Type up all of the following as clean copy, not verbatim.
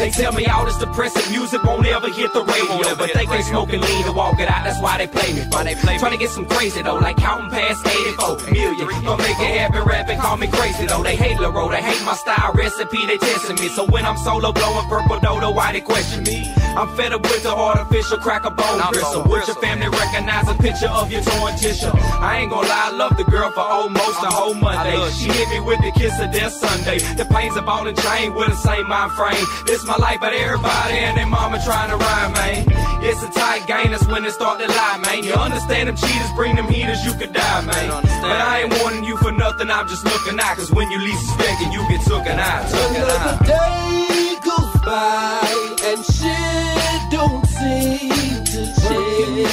They tell me all this depressive music won't ever hit the radio, but they can't smoke and lean to walk it out. That's why they play me. Trying to get some crazy though, like counting past 84 million. Gonna make it happen, rapping, call me crazy though. They hate Laro, they hate my style recipe, they testing me. So when I'm solo blowing purple dodo, why they question me? I'm fed up with the artificial crack a bone gristle. Would your family recognize a picture of your torn tissue? I ain't gonna lie, I love the girl for almost a whole Monday. She hit me with the kiss of death Sunday. The pains of ball and chain with the same mind frame. This my life, but everybody and their mama trying to rhyme, man. It's a tight game, that's when it start to lie, man. You understand them cheaters, bring them heaters, you could die, man. But I ain't warning you for nothing, I'm just looking out. Cause when you least expect it, you get taken out. Another day goes by and shit don't seem to change.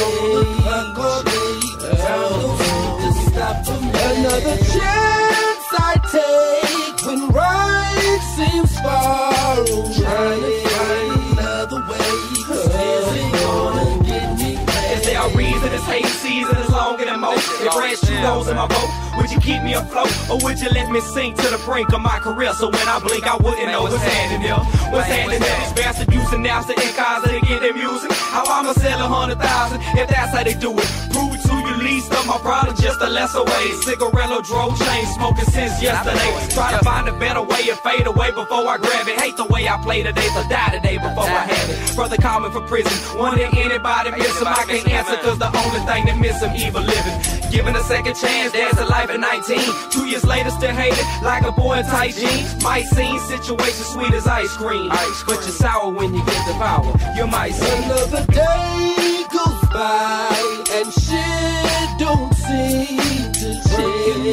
Another chance I take when right seems far away. Trying to find another way, 'cause this ain't gonna get me back. Is there a reason this hate season is longer than most? If ranch two holes in my boat, would you keep me afloat? Or would you let me sink to the brink of my career? So when I blink, I wouldn't know what's happening here. What's happening here? These bastards using naps to in cars to get their music. How I'ma sell 100,000 if that's how they do it? Prove it to you least of my problem, just a lesser way. Cigarello drove chain smoking since yesterday. Try to find a better way and fade away before I grab it. Hate the way I play today, so die today before I have it. Brother calling for prison, wonder anybody miss him? I can't answer cause the only thing that miss him evil living. Given a second chance, there's a life at 19. 2 years later, still hated like a boy in tight jeans. Might seem situation sweet as ice cream, but you're sour when you get the power. You might see. Another day goes by and shit don't seem to change.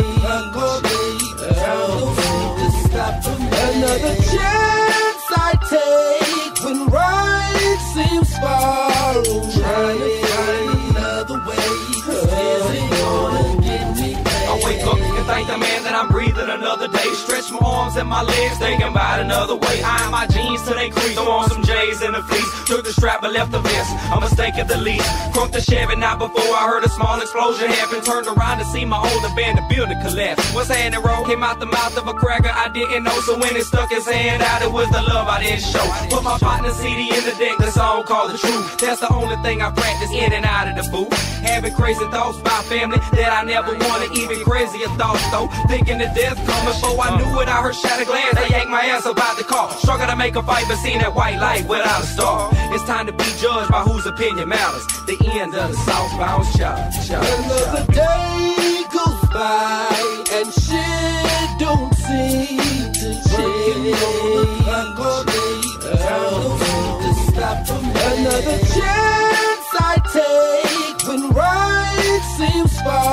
Another chance I take when right seems far away. Trying to find another way, 'cause this ain't gonna get me back. I wake up and thank the man that I'm breathing another day. Stretch my arms and my legs, thinking about another way. Iron my jeans till they crease, throw on some J's in the fleece. Took the strap but left the vest, a mistake at the least. Crunked the Chevy not before I heard a small explosion happen. Turned around to see my older band, the building collapse. What's happening, roll? Came out the mouth of a cracker I didn't know. So when it stuck his hand out, it was the love I didn't show. Put my partner CD in the deck, the song called The Truth. That's the only thing I practice in and out of the booth. Having crazy thoughts about family that I never wanted. Even crazier thoughts though, thinking the death coming. Before I knew it, I heard shattered glass. They yanked my ass about the car. Struggle to make a fight, but seen that white light without a star. It's time to be judged by whose opinion matters. The end of the southbound shot. Another day goes by and shit don't seem to change. Another chance I take when right seems far